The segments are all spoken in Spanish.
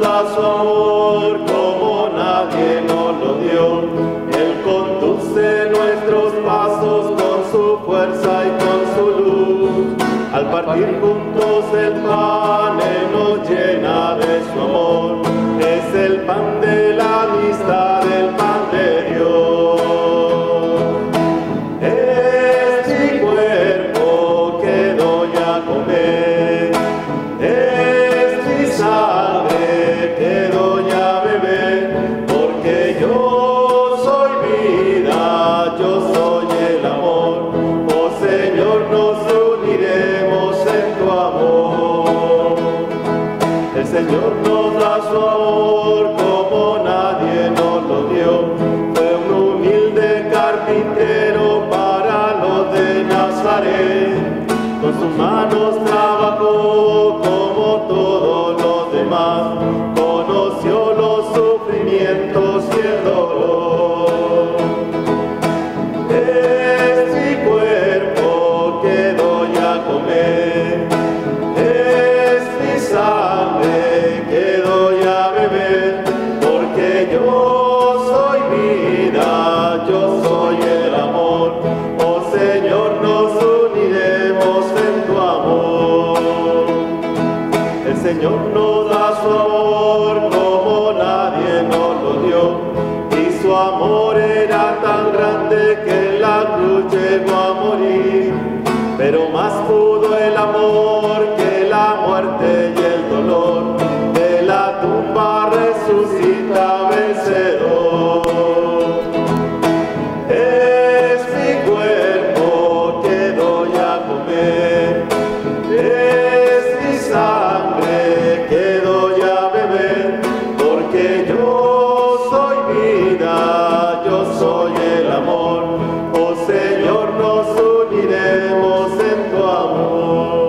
da su amor como nadie nos lo dio. Él conduce nuestros pasos con su fuerza y con su luz. Al partir juntos el pan, Él nos llena de su amor. Es el pan de la amistad, el pan de Dios. Es mi cuerpo que doy a comer. Es mi sangre que doy a beber. Porque yo soy vida, yo soy el amor. Oh Señor, nos uniremos en tu amor. El Señor nos da su amor como nadie nos lo dio. Fue un humilde carpintero para los de Nazaret. Con sus manos trabajó como todos los demás. Conoció los sufrimientos y el dolor. Es mi cuerpo que doy a comer. Es mi sangre que doy a beber. Porque yo soy vida, yo soy el amor. Oh Señor, nos uniremos en tu amor. El Señor nos da su amor como nadie nos lo dio. Y su amor era tan grande que en la cruz llegó a morir. Pero más pudo el amor que la muerte y el dolor. De la tumba resucita vencedor. Es mi cuerpo que doy a comer. Es mi sangre que doy a beber. Porque yo soy vida, yo soy el amor. Oh Señor, nos uniremos en tu amor.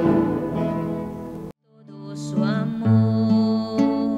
Todo su amor,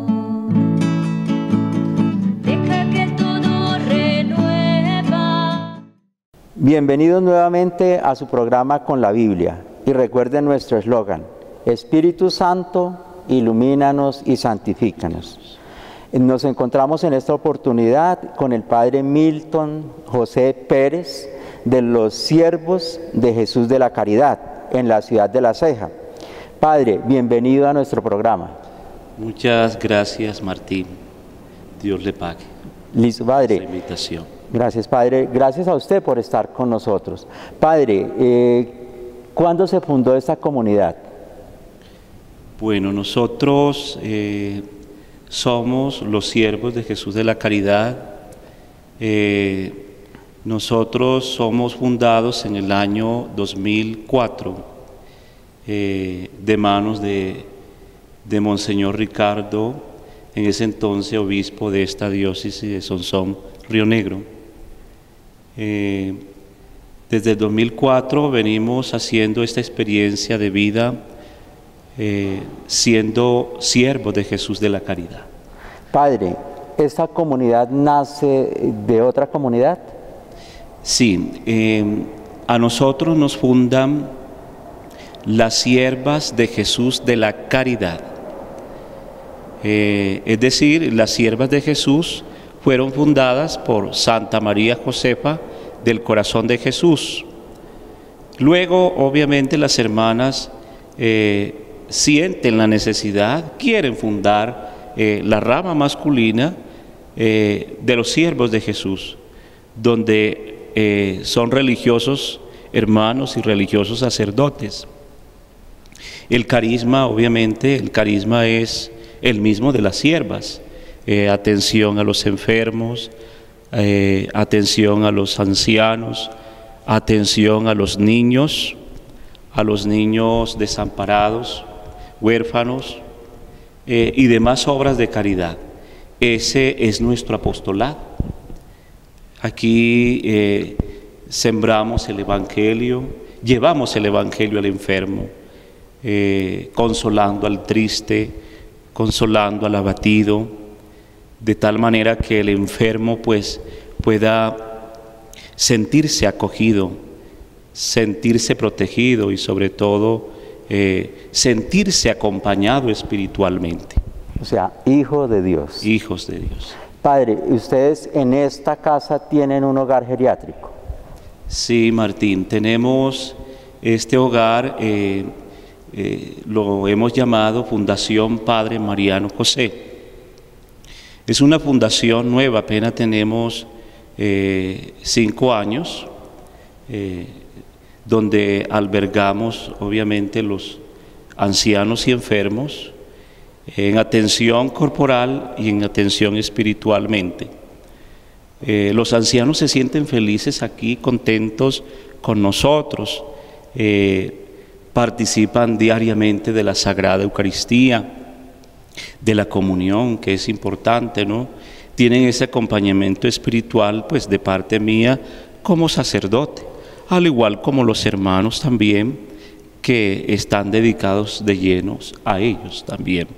deja que todo renueva. Bienvenidos nuevamente a su programa Con la Biblia y recuerden nuestro eslogan: Espíritu Santo, ilumínanos y santifícanos. Nos encontramos en esta oportunidad con el Padre Milton José Pérez de los Siervos de Jesús de la Caridad en la ciudad de La Ceja. Padre, bienvenido a nuestro programa. Muchas gracias, Martín. Dios le pague. Listo, Padre. Esa invitación. Gracias, Padre. Gracias a usted por estar con nosotros. Padre, ¿cuándo se fundó esta comunidad? Bueno, nosotros somos los Siervos de Jesús de la Caridad. Nosotros somos fundados en el año 2004 de manos de Monseñor Ricardo, en ese entonces obispo de esta diócesis de Sonsón, Río Negro. Desde el 2004 venimos haciendo esta experiencia de vida, siendo siervos de Jesús de la Caridad. Padre, ¿esta comunidad nace de otra comunidad? Sí, a nosotros nos fundan las Siervas de Jesús de la Caridad. Es decir, las Siervas de Jesús fueron fundadas por Santa María Josefa del Corazón de Jesús. Luego, obviamente, las hermanas sienten la necesidad, quieren fundar la rama masculina de los Siervos de Jesús, donde son religiosos hermanos y religiosos sacerdotes. El carisma, obviamente, el carisma es el mismo de las siervas. Atención a los enfermos, atención a los ancianos, atención a los niños desamparados, huérfanos y demás obras de caridad. Ese es nuestro apostolado. Aquí sembramos el Evangelio, llevamos el Evangelio al enfermo, consolando al triste, consolando al abatido, de tal manera que el enfermo pues pueda sentirse acogido, sentirse protegido y sobre todo sentirse acompañado espiritualmente. O sea, hijo de Dios. hijos de Dios. Padre, ¿ustedes en esta casa tienen un hogar geriátrico? Sí, Martín, tenemos este hogar, lo hemos llamado Fundación Padre Mariano José. Es una fundación nueva, apenas tenemos 5 años, donde albergamos obviamente los ancianos y enfermos en atención corporal y en atención espiritualmente. Los ancianos se sienten felices aquí, contentos con nosotros, participan diariamente de la Sagrada Eucaristía, de la comunión, que es importante, ¿no? Tienen ese acompañamiento espiritual, pues, de parte mía como sacerdote, al igual como los hermanos también, que están dedicados de llenos a ellos también,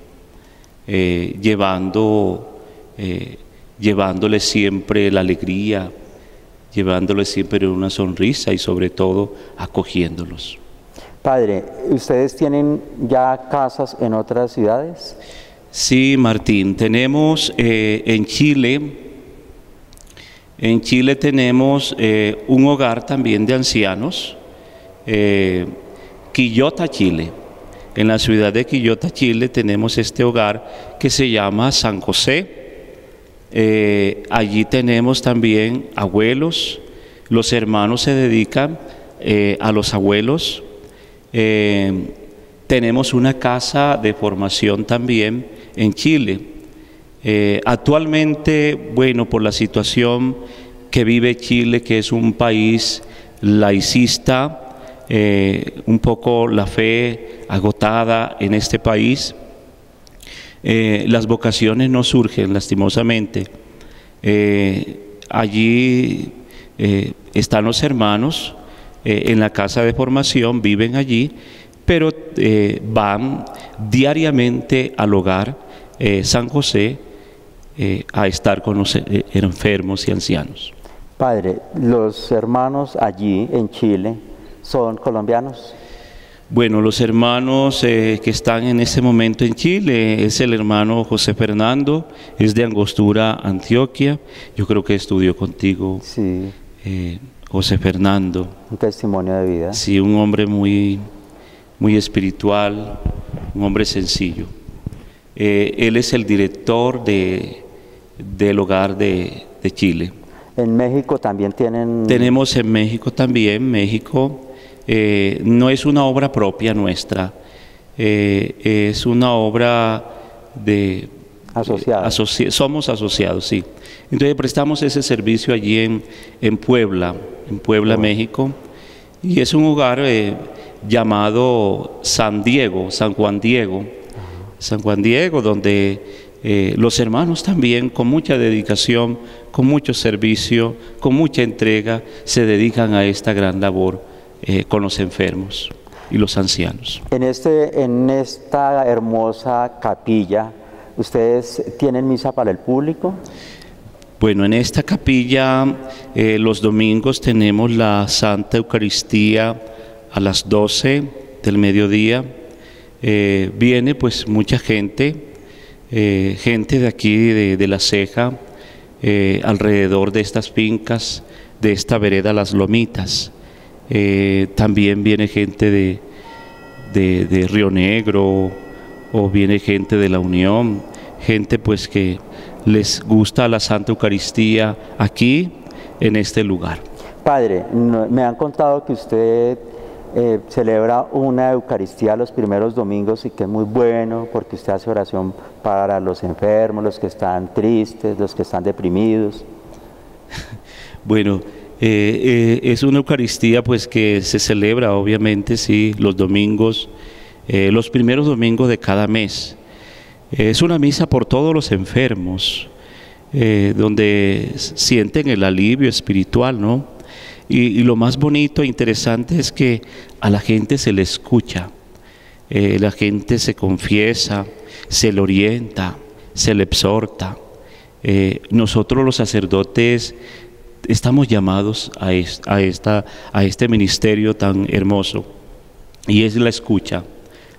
llevándoles siempre la alegría, llevándoles siempre una sonrisa y sobre todo acogiéndolos. Padre, ¿ustedes tienen ya casas en otras ciudades? Sí, Martín, tenemos en Chile tenemos un hogar también de ancianos, Quillota, Chile. En la ciudad de Quillota, Chile, tenemos este hogar que se llama San José. Allí tenemos también abuelos, los hermanos se dedican a los abuelos. Tenemos una casa de formación también en Chile. Actualmente, bueno, por la situación que vive Chile, que es un país laicista, un poco la fe agotada en este país, las vocaciones no surgen lastimosamente. Allí están los hermanos en la casa de formación, viven allí, pero van diariamente al hogar San José a estar con los enfermos y ancianos. Padre, ¿los hermanos allí en Chile son colombianos? Bueno, los hermanos que están en este momento en Chile es el hermano José Fernando, es de Angostura, Antioquia. Yo creo que estudió contigo, Sí, José Fernando. un testimonio de vida. Sí, un hombre muy espiritual, un hombre sencillo. Él es el director del hogar de Chile. ¿En México también tienen? Tenemos en México también, no es una obra propia nuestra, es una obra de... Asociada. Somos asociados, sí. Entonces prestamos ese servicio allí en Puebla, México, y es un hogar llamado San Juan Diego, donde los hermanos también con mucha dedicación, con mucho servicio, con mucha entrega, se dedican a esta gran labor con los enfermos y los ancianos. En esta hermosa capilla, ¿ustedes tienen misa para el público? Bueno, en esta capilla los domingos tenemos la Santa Eucaristía a las 12 del mediodía. Viene pues mucha gente de aquí, de La Ceja, alrededor de estas fincas, de esta vereda Las Lomitas. También viene gente de Río Negro, o viene gente de La Unión, gente pues que les gusta la Santa Eucaristía aquí, en este lugar. Padre, me han contado que usted celebra una Eucaristía los primeros domingos y que es muy bueno porque usted hace oración para los enfermos, los que están tristes, los que están deprimidos. Bueno, es una Eucaristía pues que se celebra obviamente, sí, los domingos, los primeros domingos de cada mes. Es una misa por todos los enfermos, donde sienten el alivio espiritual, ¿no? Y lo más bonito e interesante es que a la gente se le escucha, la gente se confiesa, se le orienta, se le exhorta. Nosotros los sacerdotes estamos llamados a este ministerio tan hermoso, y es la escucha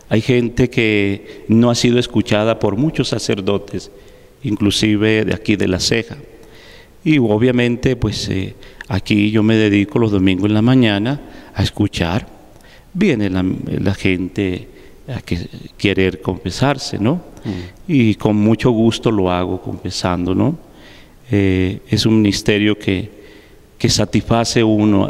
Hay gente que no ha sido escuchada por muchos sacerdotes, inclusive de aquí de La Ceja. Y obviamente, pues aquí yo me dedico los domingos en la mañana a escuchar. Viene la gente a querer confesarse, ¿no? Y con mucho gusto lo hago confesando, ¿no? Es un ministerio que satisface a uno.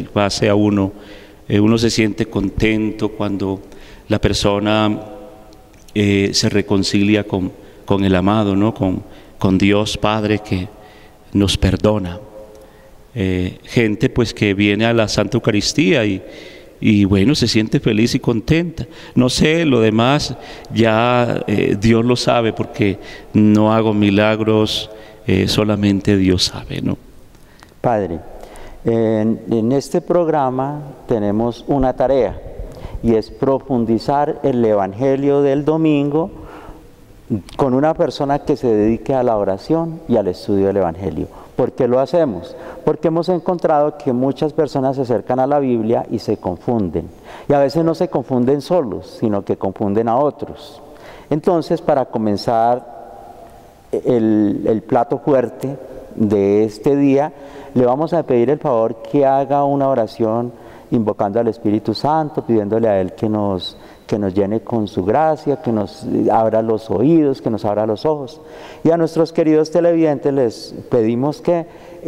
Uno se siente contento cuando la persona se reconcilia con el amado, ¿no? Con Dios Padre que nos perdona. Gente pues que viene a la Santa Eucaristía y bueno, se siente feliz y contenta. No sé, lo demás ya Dios lo sabe, porque no hago milagros, solamente Dios sabe, ¿no? Padre, en este programa tenemos una tarea, y es profundizar el Evangelio del domingo con una persona que se dedique a la oración y al estudio del Evangelio. ¿Por qué lo hacemos? Porque hemos encontrado que muchas personas se acercan a la Biblia y se confunden. Y a veces no se confunden solos, sino que confunden a otros. Entonces, para comenzar el plato fuerte de este día, le vamos a pedir el favor que haga una oración invocando al Espíritu Santo, pidiéndole a Él que nos llene con su gracia, que nos abra los oídos, que nos abra los ojos. Y a nuestros queridos televidentes les pedimos que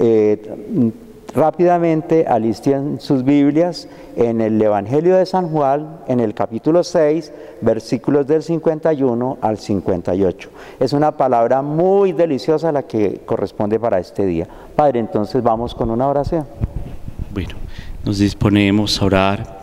rápidamente alisten sus Biblias en el Evangelio de San Juan, en el capítulo 6, versículos del 51 al 58. Es una palabra muy deliciosa la que corresponde para este día. Padre, entonces vamos con una oración. Bueno, nos disponemos a orar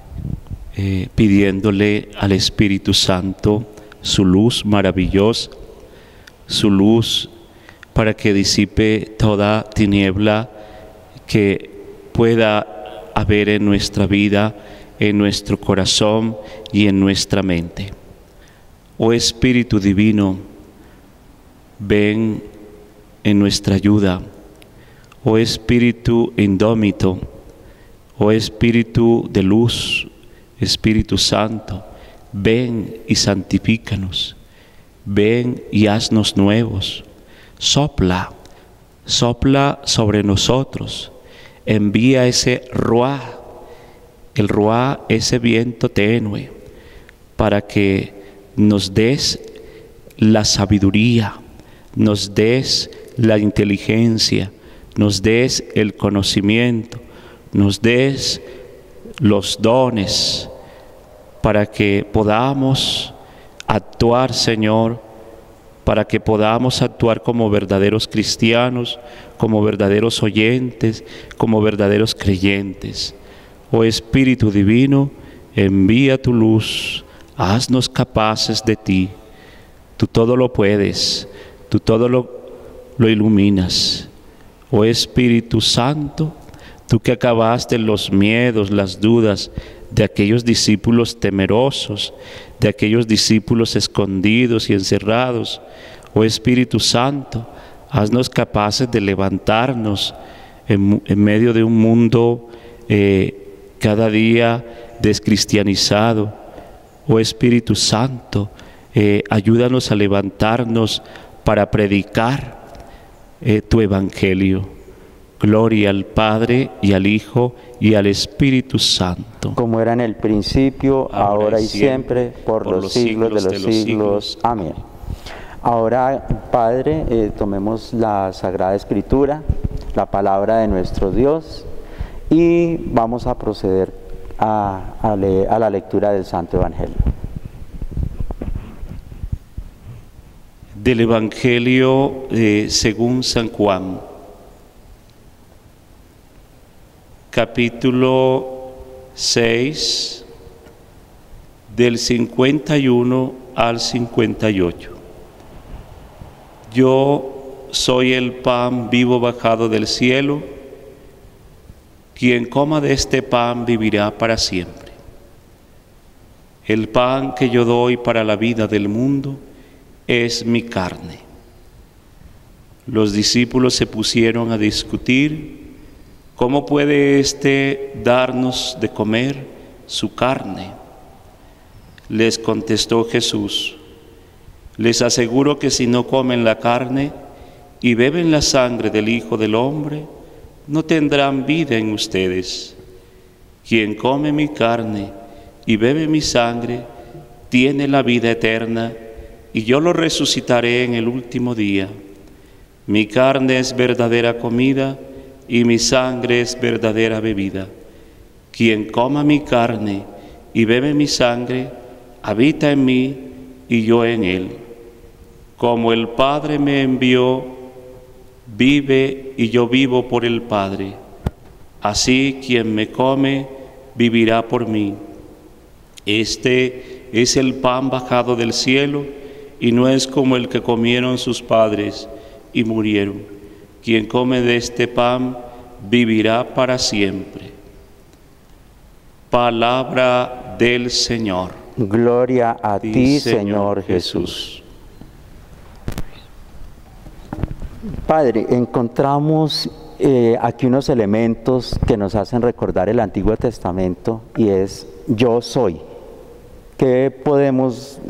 pidiéndole al Espíritu Santo su luz maravillosa, su luz para que disipe toda tiniebla que pueda haber en nuestra vida, en nuestro corazón y en nuestra mente. Oh Espíritu Divino, ven en nuestra ayuda. Oh Espíritu indómito, oh Espíritu de luz, Espíritu Santo, ven y santifícanos, ven y haznos nuevos, sopla sobre nosotros, envía ese ruá, el ruá, ese viento tenue, para que nos des la sabiduría, nos des la inteligencia, nos des el conocimiento, nos des los dones, para que podamos actuar, Señor, para que podamos actuar como verdaderos cristianos, como verdaderos oyentes, como verdaderos creyentes. Oh Espíritu Divino, envía tu luz, haznos capaces de ti. Tú todo lo puedes, tú todo lo iluminas. Oh Espíritu Santo, tú que acabaste los miedos, las dudas de aquellos discípulos temerosos, de aquellos discípulos escondidos y encerrados. Oh Espíritu Santo, haznos capaces de levantarnos en medio de un mundo cada día descristianizado. Oh Espíritu Santo, ayúdanos a levantarnos para predicar tu Evangelio. Gloria al Padre, y al Hijo, y al Espíritu Santo. Como era en el principio, ahora y siempre, por los siglos de los siglos. Amén. Ahora, Padre, tomemos la Sagrada Escritura, la palabra de nuestro Dios, y vamos a proceder a la lectura del Santo Evangelio. Del Evangelio según San Juan, capítulo 6, del 51 al 58. Yo soy el pan vivo bajado del cielo. Quien coma de este pan vivirá para siempre. El pan que yo doy para la vida del mundo es mi carne. Los discípulos se pusieron a discutir: ¿cómo puede éste darnos de comer su carne? Les contestó Jesús: les aseguro que si no comen la carne y beben la sangre del Hijo del Hombre, no tendrán vida en ustedes. Quien come mi carne y bebe mi sangre, tiene la vida eterna, y yo lo resucitaré en el último día. Mi carne es verdadera comida, y mi sangre es verdadera bebida. Quien coma mi carne y bebe mi sangre, habita en mí y yo en él. Como el Padre me envió, vive y yo vivo por el Padre. Así quien me come, vivirá por mí. Este es el pan bajado del cielo, y no es como el que comieron sus padres y murieron. Quien come de este pan vivirá para siempre. Palabra del Señor. Gloria a ti, Señor Jesús. Padre, encontramos aquí unos elementos que nos hacen recordar el Antiguo Testamento, y es yo soy. ¿Qué podemos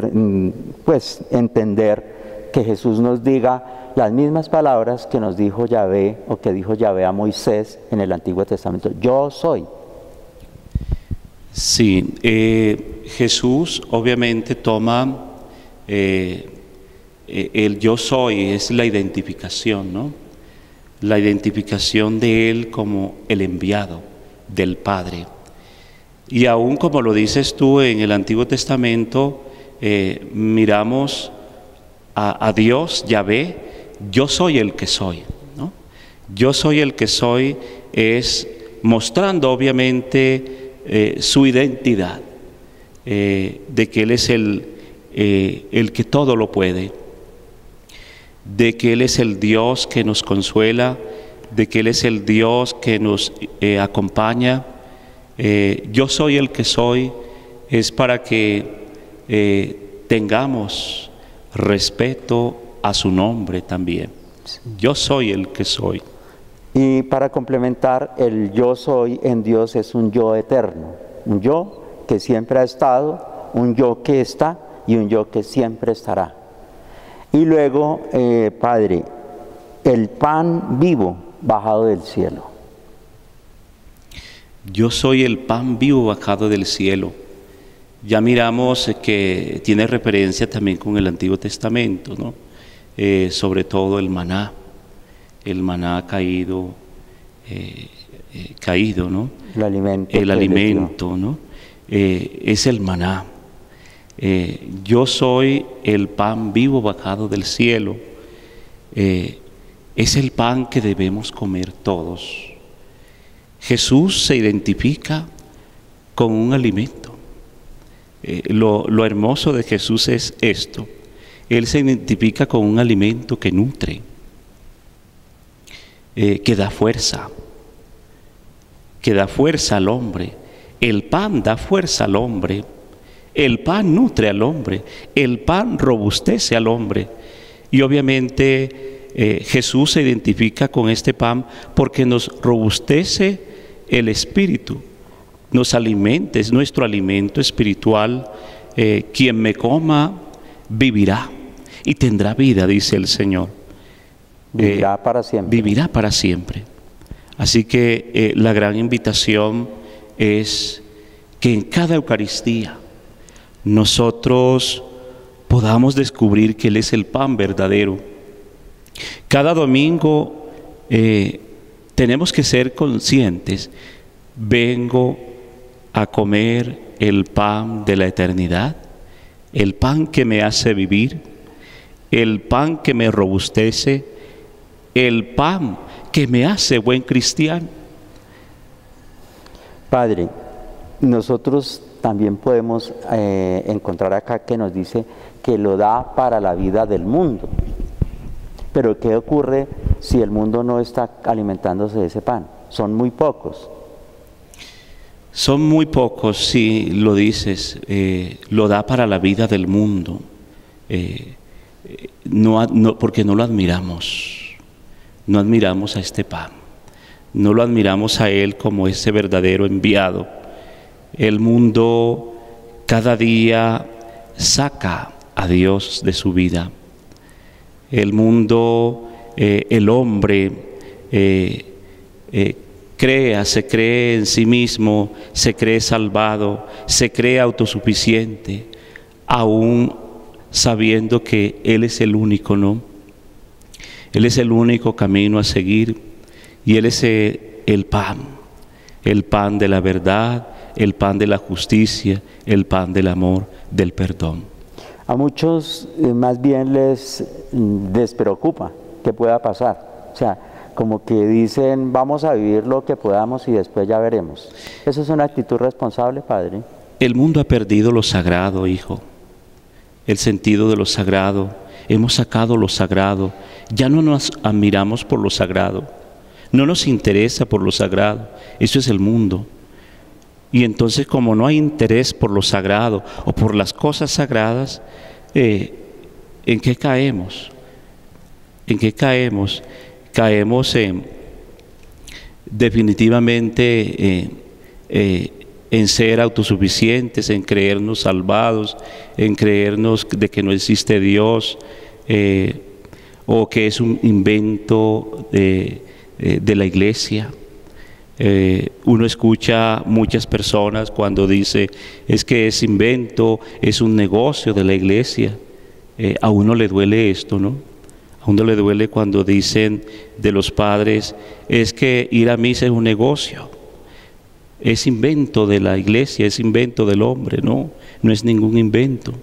entender que Jesús nos diga las mismas palabras que nos dijo Yahvé, o que dijo Yahvé a Moisés en el Antiguo Testamento? Yo soy. Sí, Jesús obviamente toma el yo soy, es la identificación, ¿no? La identificación de Él como el enviado del Padre. Y aún como lo dices tú en el Antiguo Testamento, miramos a Dios, Yahvé, yo soy el que soy, ¿no? Yo soy el que soy es mostrando obviamente su identidad, de que Él es el que todo lo puede, de que Él es el Dios que nos consuela, de que Él es el Dios que nos acompaña. Yo soy el que soy es para que tengamos respeto a su nombre también. Yo soy el que soy. Y para complementar, el yo soy en Dios es un yo eterno, un yo que siempre ha estado, un yo que está y un yo que siempre estará. Y luego, Padre, el pan vivo bajado del cielo. Yo soy el pan vivo bajado del cielo. Ya miramos que tiene referencia también con el Antiguo Testamento, ¿no? Sobre todo el maná caído, ¿no? El alimento, ¿no? Es el maná. Yo soy el pan vivo bajado del cielo. Es el pan que debemos comer todos. Jesús se identifica con un alimento. Lo hermoso de Jesús es esto. Él se identifica con un alimento que nutre, que da fuerza al hombre. El pan da fuerza al hombre. El pan nutre al hombre. El pan robustece al hombre. Y obviamente Jesús se identifica con este pan porque nos robustece el espíritu, nos alimenta, es nuestro alimento espiritual. Quien me coma vivirá y tendrá vida, dice el Señor. Vivirá para siempre. Vivirá para siempre. Así que la gran invitación es que en cada Eucaristía nosotros podamos descubrir que Él es el pan verdadero. Cada domingo tenemos que ser conscientes: vengo a comer el pan de la eternidad, el pan que me hace vivir, el pan que me robustece, el pan que me hace buen cristiano. Padre, nosotros también podemos encontrar acá que nos dice que lo da para la vida del mundo. Pero ¿qué ocurre si el mundo no está alimentándose de ese pan? Son muy pocos. Son muy pocos, sí, lo dices, lo da para la vida del mundo, porque no lo admiramos, no admiramos a este pan, no lo admiramos a Él como ese verdadero enviado. El mundo cada día saca a Dios de su vida. El mundo, el hombre, se cree en sí mismo, se cree salvado, se cree autosuficiente, aún sabiendo que Él es el único, ¿no? Él es el único camino a seguir y Él es el pan de la verdad, el pan de la justicia, el pan del amor, del perdón. A muchos más bien les despreocupa qué pueda pasar. O sea, como que dicen, vamos a vivir lo que podamos y después ya veremos. ¿Eso es una actitud responsable, Padre? El mundo ha perdido lo sagrado, hijo. El sentido de lo sagrado. Hemos sacado lo sagrado. Ya no nos admiramos por lo sagrado. No nos interesa por lo sagrado. Eso es el mundo. Y entonces, como no hay interés por lo sagrado o por las cosas sagradas, ¿en qué caemos? ¿En qué caemos? Caemos definitivamente en ser autosuficientes, en creernos salvados, en creernos de que no existe Dios, o que es un invento de la iglesia. Uno escucha muchas personas cuando dice, es que es invento, es un negocio de la iglesia. A uno le duele esto, ¿no? A uno le duele cuando dicen de los padres, es que ir a misa es un negocio, es invento de la iglesia, es invento del hombre. No, no es ningún invento,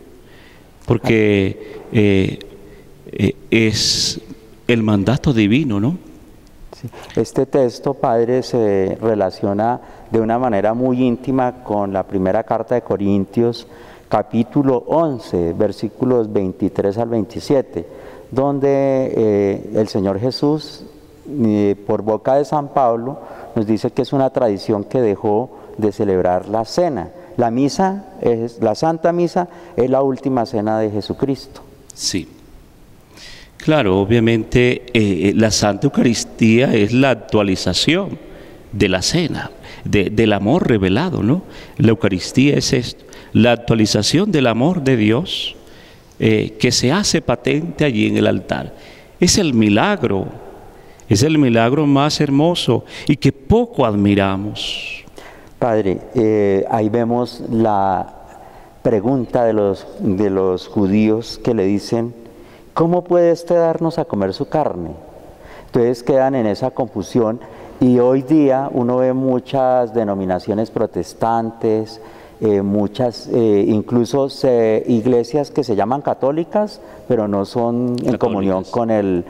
porque es el mandato divino, ¿no? Sí. Este texto, Padre, se relaciona de una manera muy íntima con la primera carta de Corintios, capítulo 11, versículos 23 al 27, donde el Señor Jesús, por boca de San Pablo, nos dice que es una tradición que dejó de celebrar la cena. La misa, la Santa Misa, es la última cena de Jesucristo. Sí. Claro, obviamente la Santa Eucaristía es la actualización de la cena, del amor revelado, ¿no? La Eucaristía es esto, la actualización del amor de Dios que se hace patente allí en el altar. Es el milagro más hermoso y que poco admiramos. Padre, ahí vemos la pregunta de los judíos que le dicen, ¿cómo puede usted darnos a comer su carne? Entonces quedan en esa confusión y hoy día uno ve muchas denominaciones protestantes, incluso iglesias que se llaman católicas, pero no son en comunión con el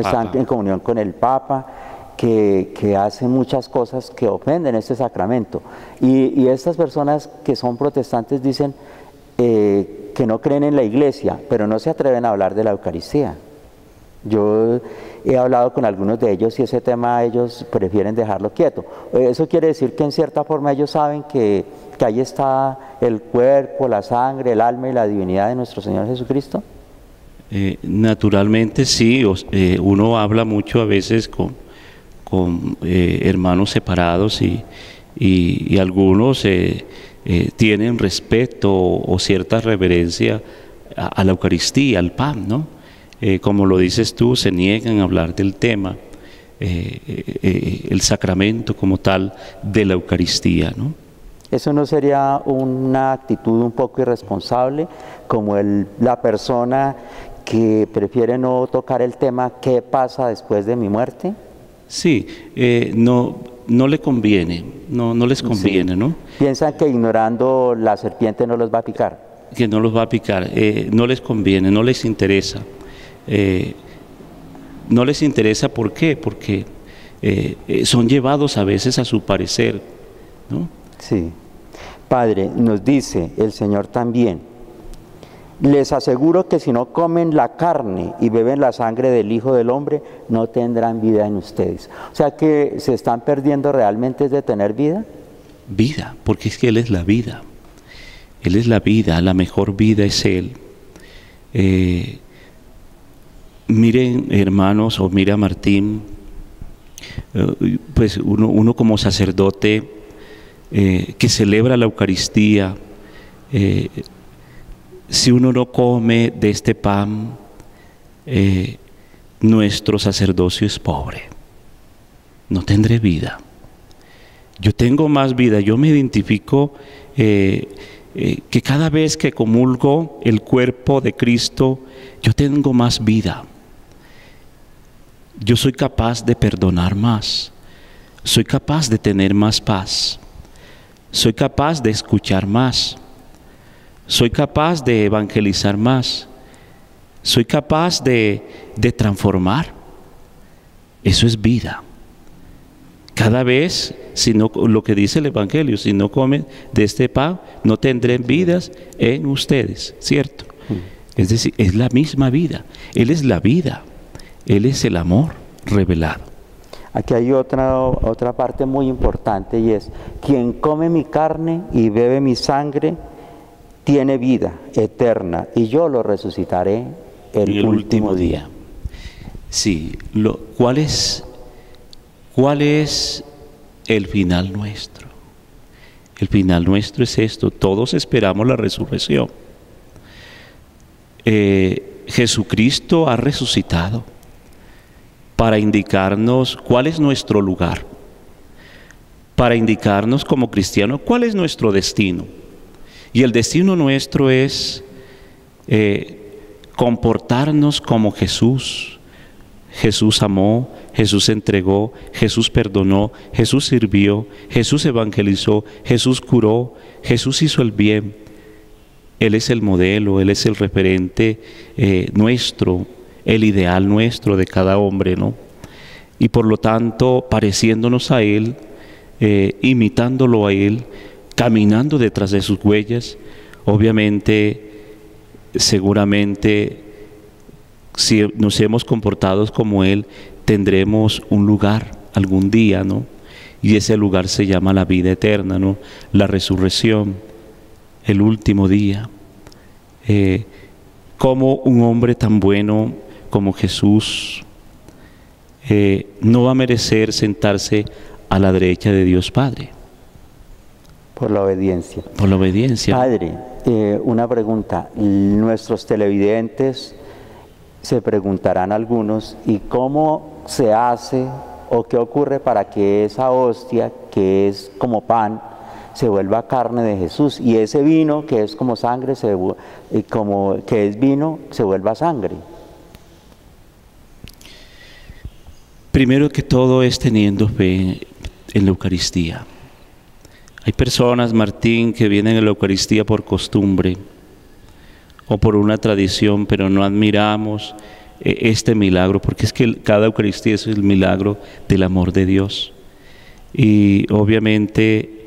Papa, que hacen muchas cosas que ofenden este sacramento. Y estas personas que son protestantes dicen que no creen en la iglesia, pero no se atreven a hablar de la Eucaristía. Yo he hablado con algunos de ellos y ese tema ellos prefieren dejarlo quieto. Eso quiere decir que en cierta forma ellos saben que ahí está el cuerpo, la sangre, el alma y la divinidad de nuestro Señor Jesucristo. Naturalmente sí, uno habla mucho a veces con hermanos separados y algunos tienen respeto o cierta reverencia a la Eucaristía, al pan, ¿no? Como lo dices tú, se niegan a hablar del tema, el sacramento como tal de la Eucaristía, ¿no? ¿Eso no sería una actitud un poco irresponsable, como la persona que prefiere no tocar el tema, ¿qué pasa después de mi muerte? Sí, no le conviene, no les conviene, sí. ¿No? Piensan que ignorando la serpiente no los va a picar. Que no los va a picar, no les conviene, no les interesa. No les interesa, ¿por qué? Porque son llevados a veces a su parecer, ¿no? Sí. Padre, nos dice el Señor también, les aseguro que si no comen la carne y beben la sangre del Hijo del Hombre, no tendrán vida en ustedes. O sea que se están perdiendo realmente de tener vida. Vida, porque es que Él es la vida. Él es la vida, la mejor vida es Él. Miren, hermanos, o mira Martín, pues uno como sacerdote que celebra la Eucaristía, si uno no come de este pan, nuestro sacerdocio es pobre, no tendré vida. Yo tengo más vida, yo me identifico que cada vez que comulgo el cuerpo de Cristo, yo tengo más vida. Yo soy capaz de perdonar más, soy capaz de tener más paz, soy capaz de escuchar más, soy capaz de evangelizar más, soy capaz de transformar. Eso es vida. Cada vez, si no, lo que dice el Evangelio, si no comen de este pan, no tendrán vidas en ustedes, ¿cierto? Es decir, es la misma vida. Él es la vida. Él es el amor revelado. Aquí hay otra parte muy importante y es: quien come mi carne y bebe mi sangre tiene vida eterna y yo lo resucitaré el último día. Sí, ¿cuál es el final nuestro? El final nuestro es esto: todos esperamos la resurrección. Jesucristo ha resucitado para indicarnos cuál es nuestro lugar, para indicarnos como cristianos cuál es nuestro destino. Y el destino nuestro es comportarnos como Jesús. Jesús amó, Jesús entregó, Jesús perdonó, Jesús sirvió, Jesús evangelizó, Jesús curó, Jesús hizo el bien. Él es el modelo, Él es el referente nuestro, el ideal nuestro de cada hombre, ¿no? Y por lo tanto, pareciéndonos a Él, imitándolo a Él, caminando detrás de sus huellas, obviamente, seguramente, si nos hemos comportado como Él, tendremos un lugar algún día, ¿no? Y ese lugar se llama la vida eterna, ¿no? La resurrección, el último día. Como un hombre tan bueno como Jesús no va a merecer sentarse a la derecha de Dios Padre. Por la obediencia. Por la obediencia. Padre, una pregunta. Nuestros televidentes se preguntarán algunos: ¿y cómo se hace o qué ocurre para que esa hostia, que es como pan, se vuelva carne de Jesús, y ese vino, que es como sangre, que es vino, se vuelva sangre? Primero que todo es teniendo fe en la Eucaristía. Hay personas, Martín, que vienen a la Eucaristía por costumbre o por una tradición, pero no admiramos este milagro, porque es que cada Eucaristía es el milagro del amor de Dios. Y obviamente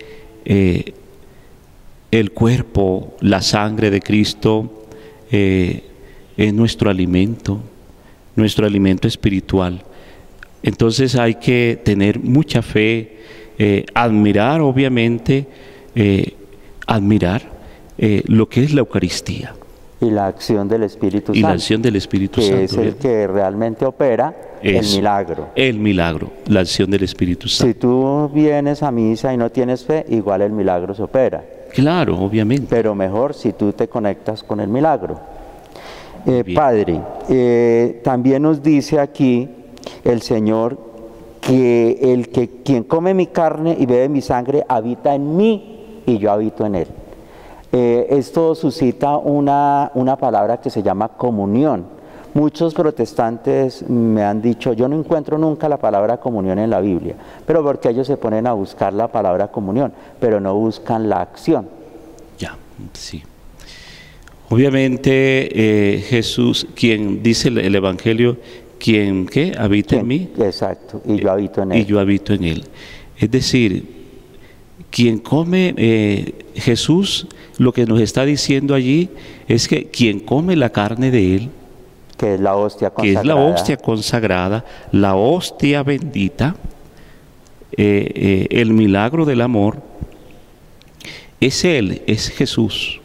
el cuerpo, la sangre de Cristo es nuestro alimento espiritual. Entonces hay que tener mucha fe, admirar obviamente, lo que es la Eucaristía. Y la acción del Espíritu Santo. Y la acción del Espíritu Santo. Que es el que realmente opera el milagro. El milagro, la acción del Espíritu Santo. Si tú vienes a misa y no tienes fe, igual el milagro se opera. Claro, obviamente. Pero mejor si tú te conectas con el milagro. Padre, también nos dice aquí el Señor que quien come mi carne y bebe mi sangre habita en mí y yo habito en él. Esto suscita una palabra que se llama comunión. Muchos protestantes me han dicho: yo no encuentro nunca la palabra comunión en la Biblia, pero porque ellos se ponen a buscar la palabra comunión, pero no buscan la acción. Ya, sí. Obviamente Jesús, quien dice el Evangelio, quien ¿qué? Habita en mí. Exacto, y yo habito en él. Y yo habito en él. Es decir, quien come, Jesús lo que nos está diciendo allí es que quien come la carne de él, que es la hostia consagrada, que es la hostia consagrada, la hostia bendita, el milagro del amor, es Él, es Jesús.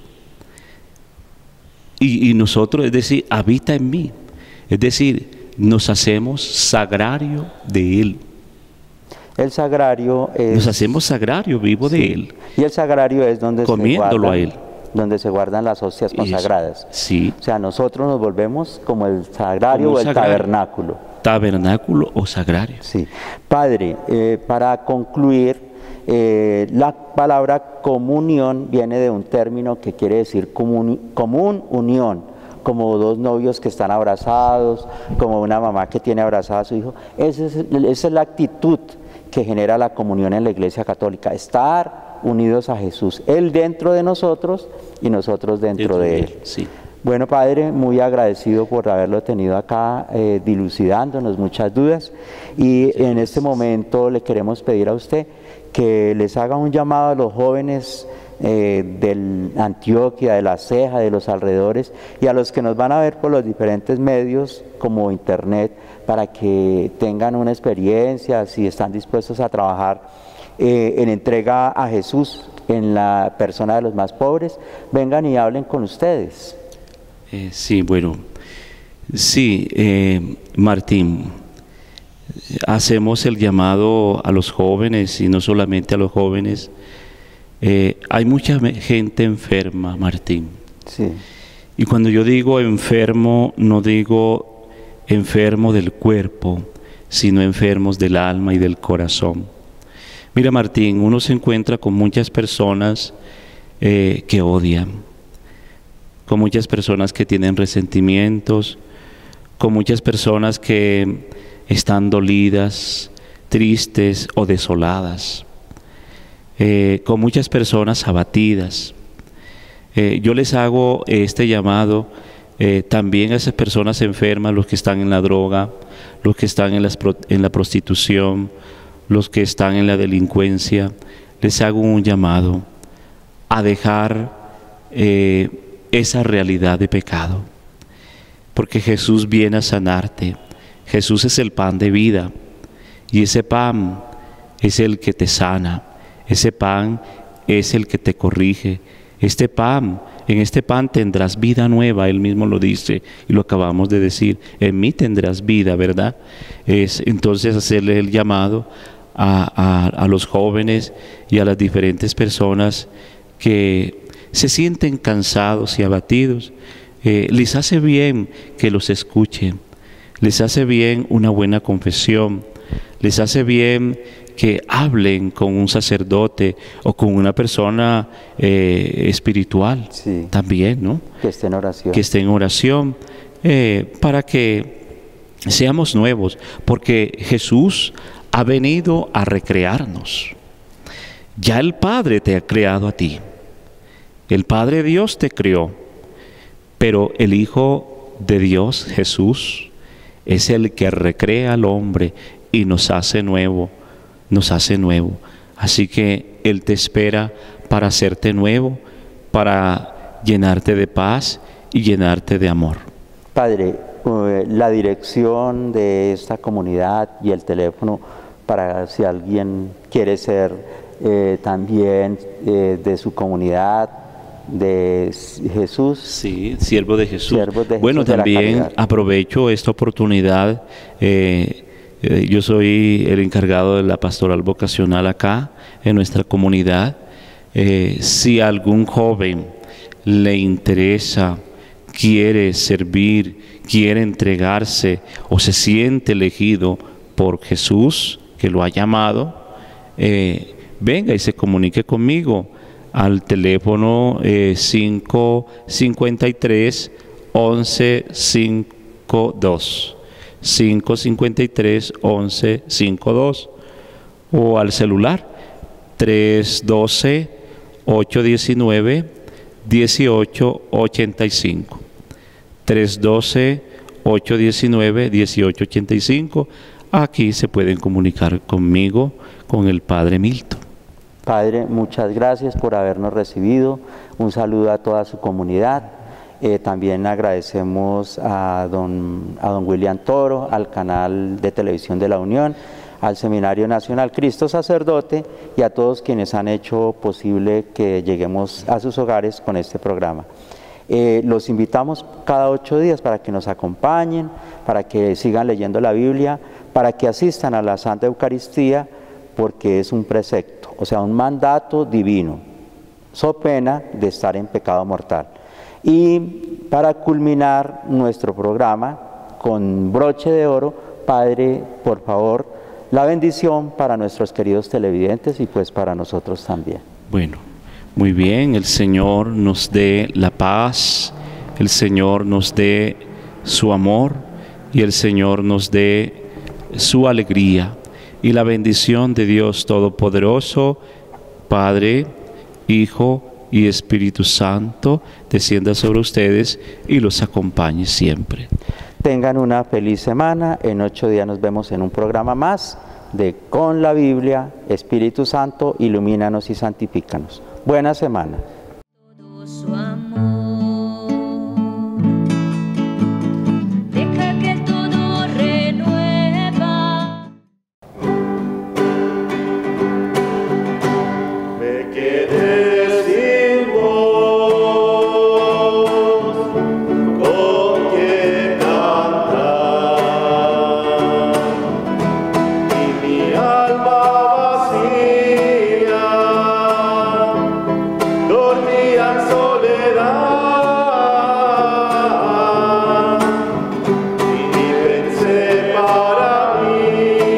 Y nosotros, es decir, habita en mí. Es decir, nos hacemos sagrario de Él. El sagrario es... Nos hacemos sagrario vivo de Él. Y el sagrario es donde comiéndolo se guardan a Él. donde se guardan las hostias Eso. consagradas. Sí. O sea, nosotros nos volvemos como el sagrario Como o un el sagrario. tabernáculo. Tabernáculo o sagrario. Sí. Padre, para concluir, la palabra comunión viene de un término que quiere decir común unión, como dos novios que están abrazados, como una mamá que tiene abrazada a su hijo. Esa es la actitud que genera la comunión en la Iglesia Católica, estar unidos a Jesús, Él dentro de nosotros y nosotros dentro de Él. Sí. Bueno, Padre, muy agradecido por haberlo tenido acá, dilucidándonos muchas dudas, y en este momento le queremos pedir a usted que les haga un llamado a los jóvenes de Antioquia, de La Ceja, de los alrededores, y a los que nos van a ver por los diferentes medios como internet, para que tengan una experiencia, si están dispuestos a trabajar en entrega a Jesús en la persona de los más pobres, vengan y hablen con ustedes. Sí, bueno, sí, Martín, hacemos el llamado a los jóvenes y no solamente a los jóvenes. Hay mucha gente enferma, Martín. Sí. Y cuando yo digo enfermo, no digo enfermo del cuerpo, sino enfermos del alma y del corazón. Mira, Martín, uno se encuentra con muchas personas que odian, con muchas personas que tienen resentimientos, con muchas personas que están dolidas, tristes o desoladas, con muchas personas abatidas. Yo les hago este llamado también a esas personas enfermas, los que están en la droga, los que están en la prostitución, los que están en la delincuencia. Les hago un llamado a dejar esa realidad de pecado, porque Jesús viene a sanarte. Jesús es el pan de vida, y ese pan es el que te sana, ese pan es el que te corrige. Este pan, en este pan tendrás vida nueva, Él mismo lo dice y lo acabamos de decir, en mí tendrás vida, ¿verdad? Es entonces hacerle el llamado a los jóvenes y a las diferentes personas que se sienten cansados y abatidos. Les hace bien que los escuchen, les hace bien una buena confesión, les hace bien que hablen con un sacerdote o con una persona espiritual, Sí. también, ¿no? Que esté en oración. Que esté en oración, para que seamos nuevos, porque Jesús ha venido a recrearnos. Ya el Padre te ha creado a ti, el Padre Dios te creó, pero el Hijo de Dios, Jesús, es el que recrea al hombre y nos hace nuevo, nos hace nuevo. Así que Él te espera para hacerte nuevo, para llenarte de paz y llenarte de amor. Padre, la dirección de esta comunidad y el teléfono para si alguien quiere ser también de su comunidad, de Jesús. Sí, siervo de Jesús. Siervos de Jesús Bueno, de la también caridad. aprovecho esta oportunidad. Yo soy el encargado de la pastoral vocacional acá, en nuestra comunidad. Si a algún joven le interesa, quiere servir, quiere entregarse o se siente elegido por Jesús, que lo ha llamado, venga y se comunique conmigo al teléfono 553 1152. 553 1152 o al celular 312 819 1885. 312 819 1885. Aquí se pueden comunicar conmigo, con el Padre Milton. Padre, muchas gracias por habernos recibido. Un saludo a toda su comunidad. También agradecemos a don William Toro, al canal de televisión de la Unión, al Seminario Nacional Cristo Sacerdote y a todos quienes han hecho posible que lleguemos a sus hogares con este programa. Los invitamos cada 8 días para que nos acompañen, para que sigan leyendo la Biblia, para que asistan a la Santa Eucaristía, porque es un precepto, o sea, un mandato divino. so pena de estar en pecado mortal. Y para culminar nuestro programa con broche de oro, Padre, por favor, la bendición para nuestros queridos televidentes y pues para nosotros también. Bueno, muy bien, el Señor nos dé la paz, el Señor nos dé su amor y el Señor nos dé su alegría y la bendición de Dios Todopoderoso, Padre, Hijo y Espíritu Santo, descienda sobre ustedes y los acompañe siempre. Tengan una feliz semana. En 8 días nos vemos en un programa más de Con la Biblia. Espíritu Santo, ilumínanos y santifícanos. Buena semana. Todo su amor. Deja que todo renueva. Me quedé sin voz con que cantar y mi alma vacía dormía en soledad y pensé para mí.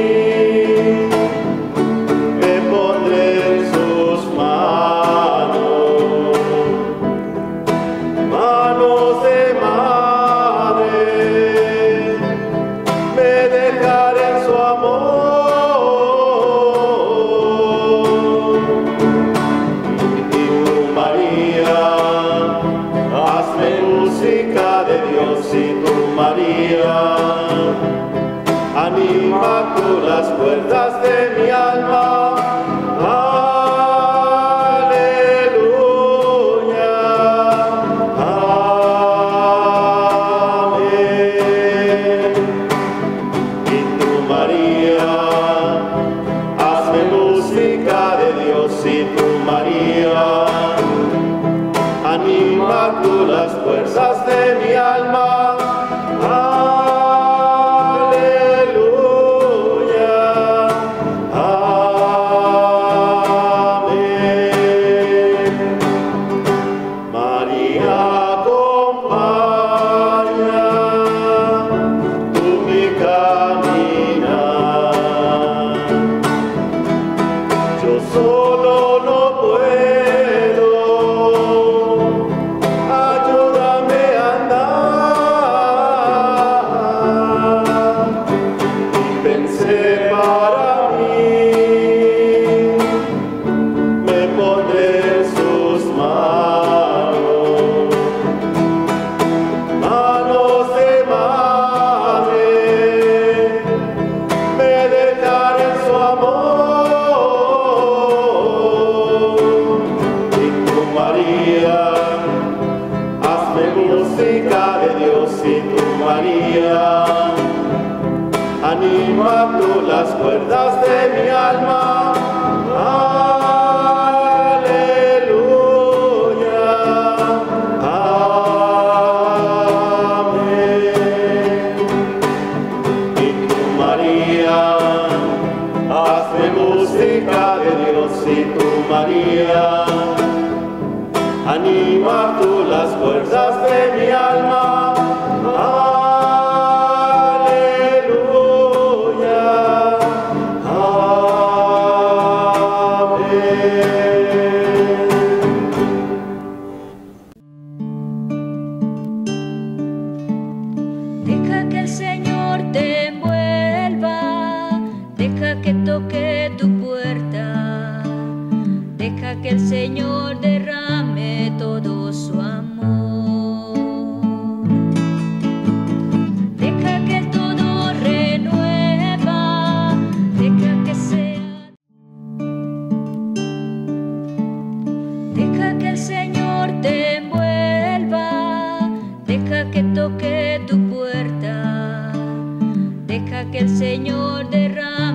Me pondré en sus manos, manos de madre, me dejaré en su amor. Y tú, María, hazme música de Dios, y tú, María, anima tú las cuerdas de mi alma. Aleluya, amén. Y tú, María, hazme música de Dios, y tú, María, anima tú las fuerzas de mi alma. Aleluya, amén. María, acompaña tú mi caminar. Yo solo no puedo, ayúdame a andar. Y pensé para mí, me pondré en sus manos, manos de madre, me dejaré en su amor. Y tú, María, hazme música de Dios, y tú, María, anima tú las cuerdas de mi alma. Aleluya, amén. Y tú, María, hazme música de Dios, y tú, María, anima tú las fuerzas de mi alma. Aleluya, amén. Deja que el Señor te envuelva, deja que toque tu puerta, deja que el Señor derrame todo su amor. Deja que todo renueva, deja que sea. Deja que el Señor te envuelva, deja que toque tu puerta, deja que el Señor derrame